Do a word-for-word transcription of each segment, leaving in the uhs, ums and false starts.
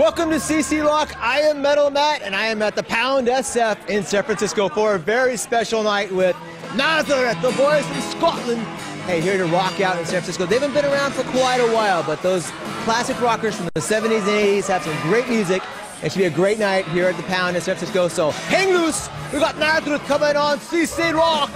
Welcome to C C Rock. I am Metal Matt, and I am at the Pound S F in San Francisco for a very special night with Nazareth, the boys from Scotland. Hey, here to rock out in San Francisco. They haven't been around for quite a while, but those classic rockers from the seventies and eighties have some great music. It should be a great night here at the Pound in San Francisco, so hang loose. We got Nazareth coming on C C Rock.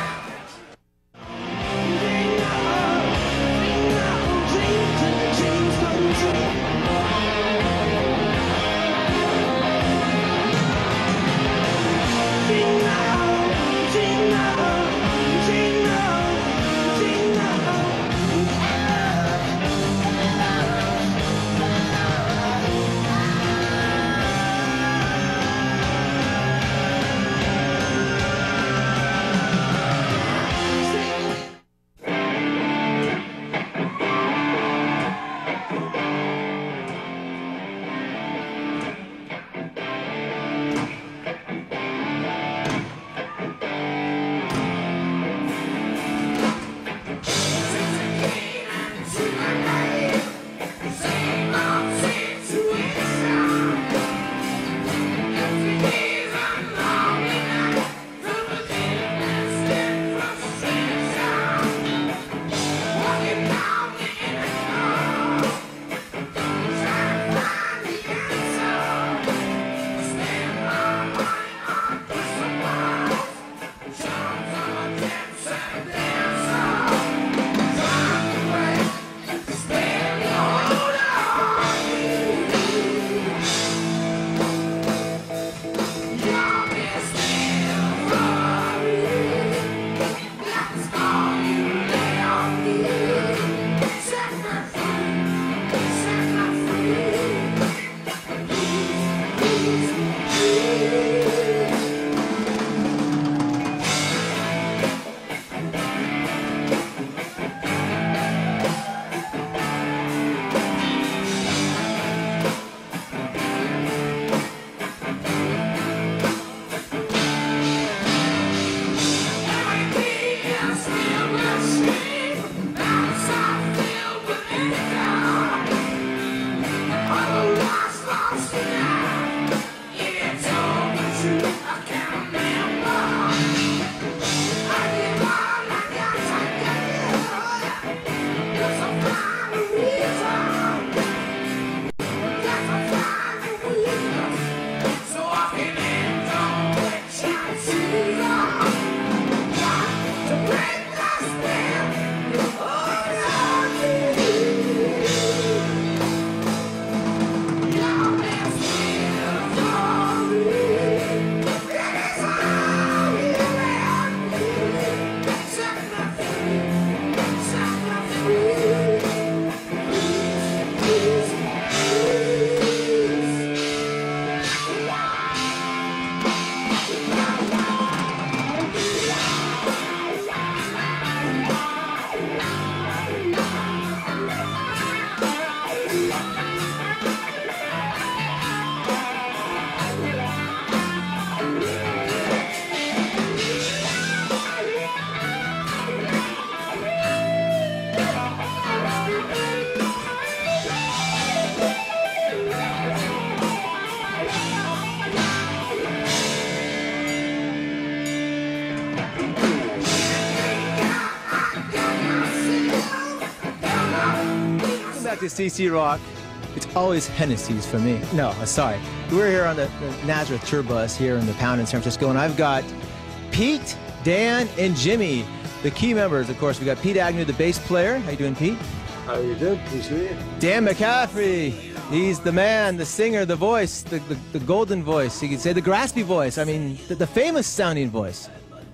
To C C Rock, it's always Hennessy's for me. No, sorry. We're here on the, the Nazareth tour bus here in the Pound in San Francisco, and I've got Pete, Dan, and Jimmy, the key members. Of course, we got Pete Agnew, the bass player. How you doing, Pete? How you doing? Nice to meet you. Dan McCaffrey, he's the man, the singer, the voice, the, the, the golden voice. You could say the graspy voice. I mean, the, the famous sounding voice.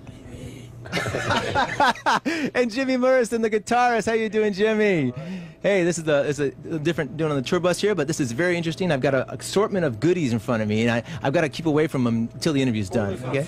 And Jimmy Morrison, the guitarist. How you doing, Jimmy? Hey, this is a, it's a different doing on the tour bus here, but this is very interesting. I've got an assortment of goodies in front of me, and I, I've got to keep away from them until the interview's done. Okay?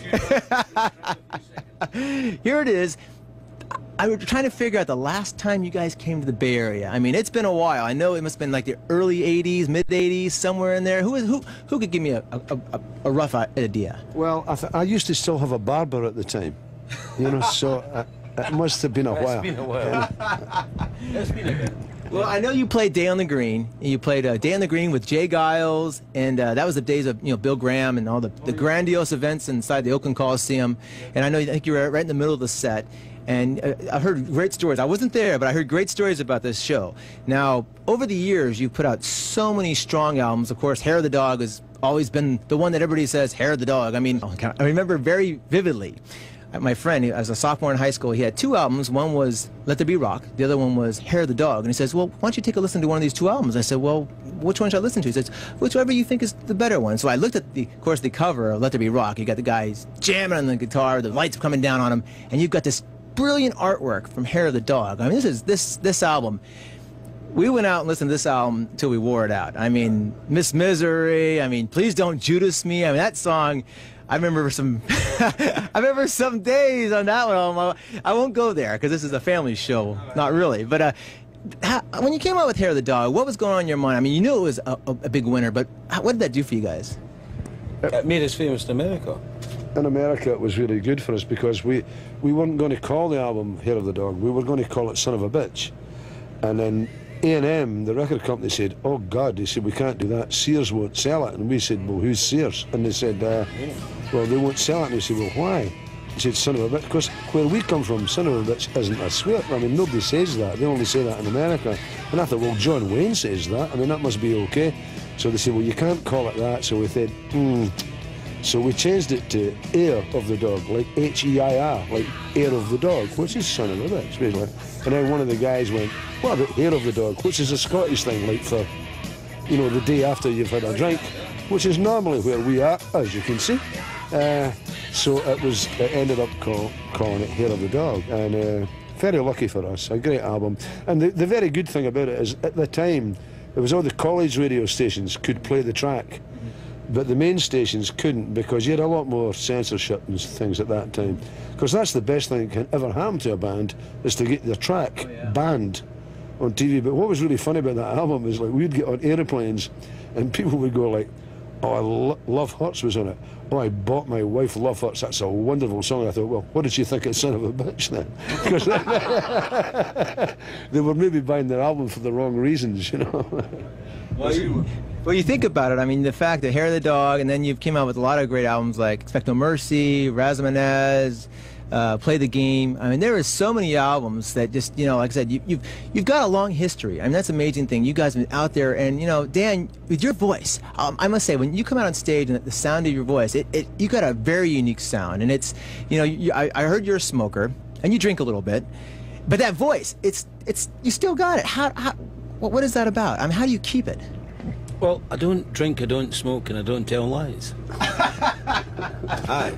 Here it is. I was trying to figure out the last time you guys came to the Bay Area. I mean, it's been a while. I know it must have been like the early eighties, mid eighties, somewhere in there. Who who who could give me a a, a, a rough idea? Well, I, th I used to still have a barber at the time, you know, so uh, it must have been a while. It's been a while. It's been a bit. Well, I know you played Day on the Green. You played uh, Day on the Green with Jay Giles, and uh, that was the days of you know Bill Graham and all the, the grandiose events inside the Oakland Coliseum. And I know I think you were right in the middle of the set. And uh, I've heard great stories. I wasn't there, but I heard great stories about this show. Now, over the years, you've put out so many strong albums. Of course, Hair of the Dog has always been the one that everybody says, Hair of the Dog. I mean, I remember very vividly. My friend, as a sophomore in high school, he had two albums. One was Let There Be Rock. The other one was Hair of the Dog. And he says, well, why don't you take a listen to one of these two albums? I said, well, which one should I listen to? He says, whichever you think is the better one. So I looked at, the, of course, the cover of Let There Be Rock. You got the guys jamming on the guitar, the lights coming down on him, and you've got this brilliant artwork from Hair of the Dog. I mean, this is this this album. We went out and listened to this album until we wore it out. I mean, Miss Misery. I mean, Please Don't Judas Me. I mean, that song. I remember some. I remember some days on that one. I won't go there because this is a family show. Not really, but uh, how, when you came out with Hair of the Dog, what was going on in your mind? I mean, you knew it was a, a, a big winner, but how, what did that do for you guys? It made us famous in America. In America, it was really good for us because we, we weren't going to call the album Hair of the Dog. We were going to call it Son of a Bitch. And then A and M, the record company, said, oh, God, they said, we can't do that. Sears won't sell it. And we said, well, who's Sears? And they said, uh, well, they won't sell it. And we said, well, why? He said, Son of a Bitch. Because where we come from, Son of a Bitch isn't a swear. I mean, nobody says that. They only say that in America. And I thought, well, John Wayne says that. I mean, that must be okay. So they said, well, you can't call it that. So we said, hmm. So we changed it to Heir of the Dog, like H E I R, like Heir of the Dog, which is Son of a Bitch, basically. And then one of the guys went, what about Hair of the Dog, which is a Scottish thing, like for, you know, the day after you've had a drink, which is normally where we are, as you can see. Uh, so it was, it ended up call, calling it Hair of the Dog, and uh, very lucky for us, a great album. And the, the very good thing about it is, at the time, it was all the college radio stations could play the track. But the main stations couldn't because you had a lot more censorship and things at that time. Because that's the best thing that can ever happen to a band, is to get their track oh, yeah. banned on T V. But what was really funny about that album is, like, we'd get on aeroplanes and people would go like, oh, I lo Love Hurts was on it. Oh, I bought my wife Love Hurts. That's a wonderful song. I thought, well, what did you think of Son of a Bitch then? Because they were maybe buying their album for the wrong reasons, you know. Well, you, well, you think about it. I mean, the fact that Hair of the Dog, and then you've came out with a lot of great albums like Expect No Mercy, Razamanez, uh, Play the Game. I mean, there are so many albums that just, you know, like I said, you, you've you've got a long history. I mean, that's an amazing thing. You guys have been out there, and you know, Dan, with your voice, um, I must say, when you come out on stage and the sound of your voice, it, it you got a very unique sound, and it's, you know, you, I, I heard you're a smoker and you drink a little bit, but that voice, it's it's you still got it. How how what, what is that about? I mean, how do you keep it? Well, I don't drink, I don't smoke, and I don't tell lies. Aye.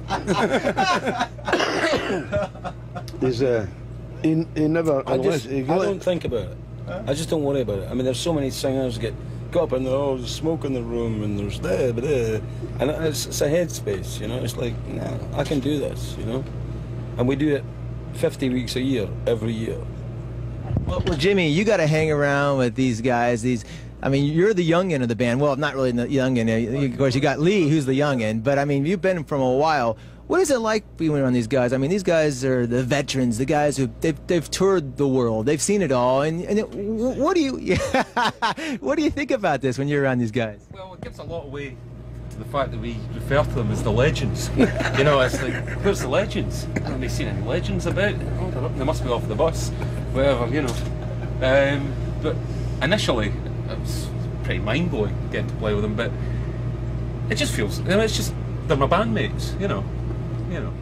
He's, uh, he, he never... I, just, I don't think about it. I just don't worry about it. I mean, there's so many singers get got up and oh, there's smoke in the room, and there's there, but there. And it's, it's a headspace, you know? It's like, nah, I can do this, you know? And we do it fifty weeks a year, every year. Well, well Jimmy, you got to hang around with these guys, these... I mean, you're the youngin of the band. Well, not really the youngin. Of course, you got Lee, who's the youngin. But, I mean, you've been from a while. What is it like being around these guys? I mean, these guys are the veterans, the guys who they've, they've toured the world. They've seen it all. And, and it, what do you what do you think about this when you're around these guys? Well, it gives a lot away to the fact that we refer to them as the legends. You know, it's like, where's the legends? Haven't we seen any legends about? Oh, they must be off the bus, whatever, you know. Um, but initially, it was pretty mind-blowing getting to play with them, but it just feels, you know, it's just, they're my bandmates, you know, you know.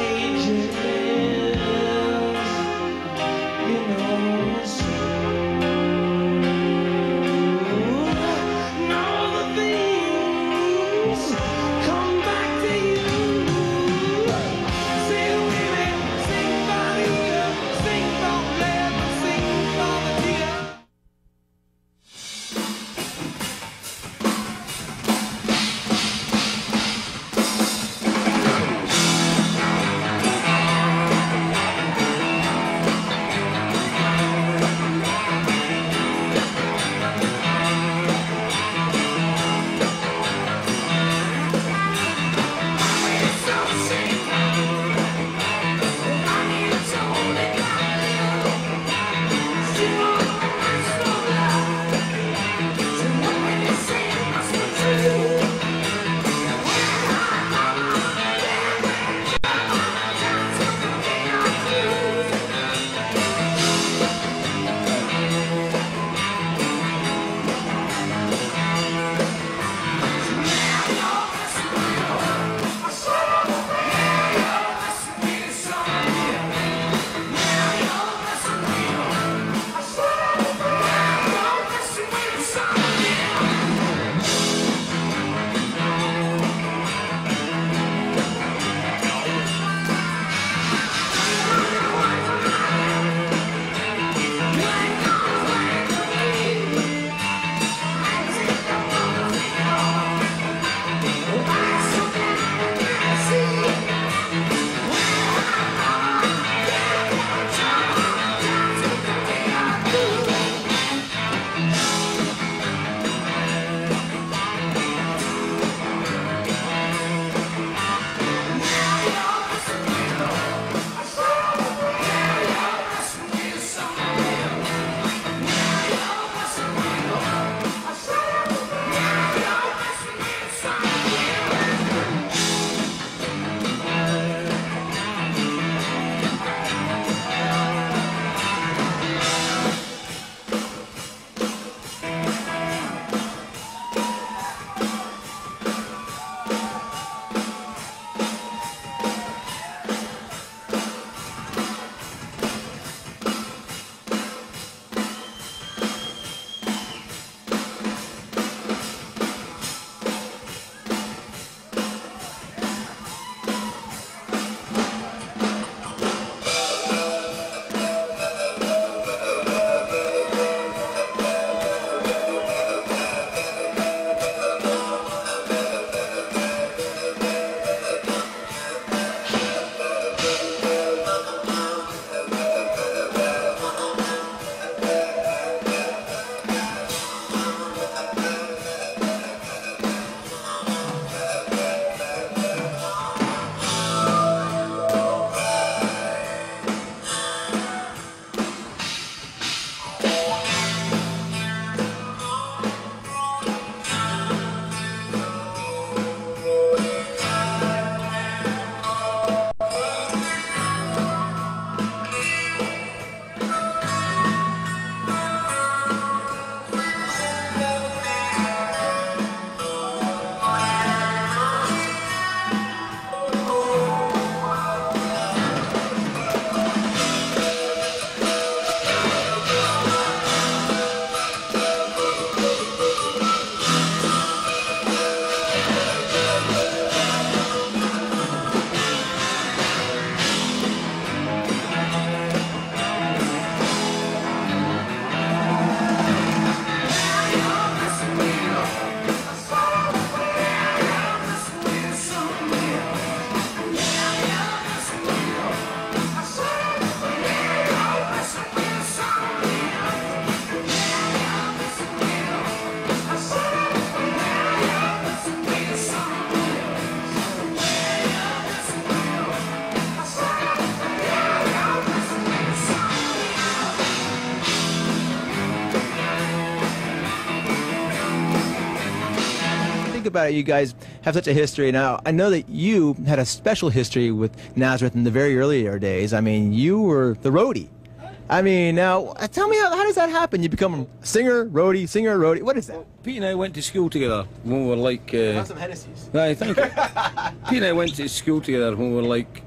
about it, you guys have such a history. Now, I know that you had a special history with Nazareth in the very earlier days. I mean, you were the roadie. I mean, now, tell me, how, how does that happen? You become a singer, roadie, singer, roadie. What is that? Pete and I went to school together when we were like... Uh, Have some Hennessy's. Aye, thank you. Pete and I went to school together when we were like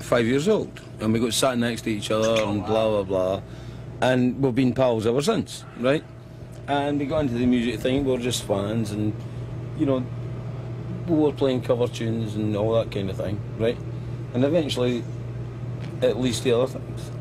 five years old, and we got sat next to each other and blah blah blah, and we've been pals ever since, right? And we got into the music thing. We were just fans, and you know, we were playing cover tunes and all that kind of thing, right? And eventually, at least the other things.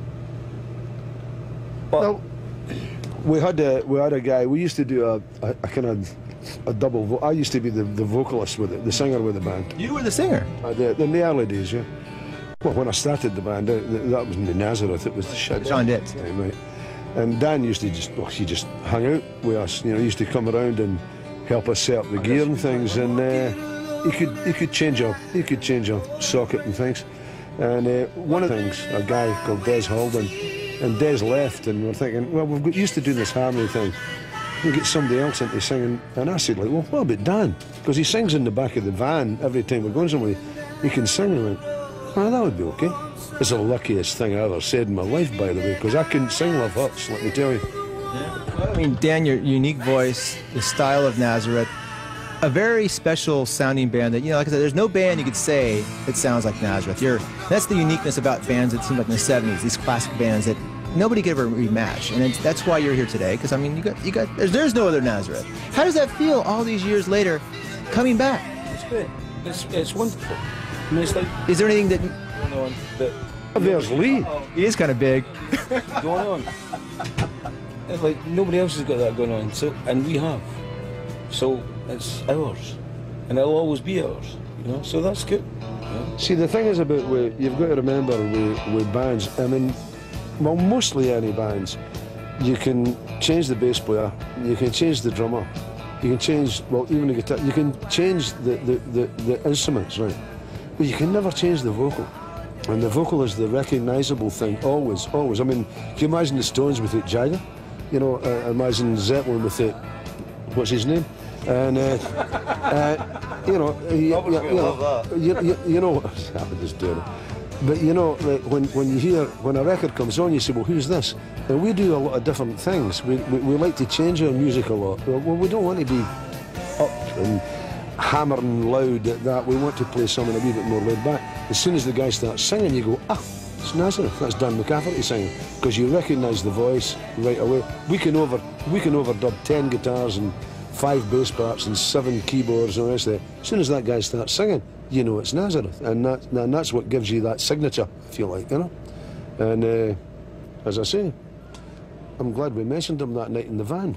But Well, we had a we had a guy. We used to do a, a, a kind of a double. Vo I used to be the, the vocalist with it, the singer with the band. You were the singer. Uh, the, in the early days, yeah. Well, when I started the band, uh, that was in Nazareth. It was the shit. John Ditz. Time, right. And Dan used to just, well, he just hung out with us. You know, he used to come around and help us set up the gear and things. And uh, he could he could change a he could change a socket and things. And uh, one of the things, a guy called Des Holden, and Des left, and we're thinking, well, we've got used to doing this harmony thing. We'll get somebody else into singing. And I said, like, well, what about Dan? Because he sings in the back of the van every time we're going somewhere. He can sing. And I went, oh, that would be okay. It's the luckiest thing I ever said in my life, by the way, because I couldn't sing Love Hurts, let me tell you. I mean, Dan, your unique voice, the style of Nazareth, a very special sounding band that, you know, like I said, there's no band you could say that sounds like Nazareth. You're, that's the uniqueness about bands that seem like in the seventies, these classic bands that nobody could ever rematch. And it's, that's why you're here today, because, I mean, you got, you got, there's, there's no other Nazareth. How does that feel all these years later, coming back? it's great. It's it's wonderful. I mean, it's like Is there anything that, going on that Oh, there's Lee. he is kind of big. going on. It's like nobody else has got that going on. So and we have. So it's ours, and it'll always be ours. You know. So that's good. Yeah. See, the thing is about, we, you've got to remember with, with bands, I mean, well, mostly any bands, you can change the bass player, you can change the drummer, you can change, well, even the guitar, you can change the, the, the, the instruments, right? But you can never change the vocal. And the vocal is the recognisable thing, always, always. I mean, can you imagine the Stones without Jagger? You know, uh, imagine Zeppelin without, what's his name? And, uh, uh, you know, you, you, you know, you, you, you know, I would just do it. But you know, like when, when you hear, when a record comes on, you say, well, who's this? And we do a lot of different things. We, we, we like to change our music a lot. Well, we don't want to be up and hammering loud at that. We want to play something a wee bit more laid back. As soon as the guy starts singing, you go, ah, it's Nazareth. That's Dan McCafferty singing, because you recognise the voice right away. We can over we can overdub ten guitars and five bass parts and seven keyboards and the rest of it. As soon as that guy starts singing, you know it's Nazareth, and that and that's what gives you that signature, if you like, you know. And uh, as I say, I'm glad we mentioned him that night in the van.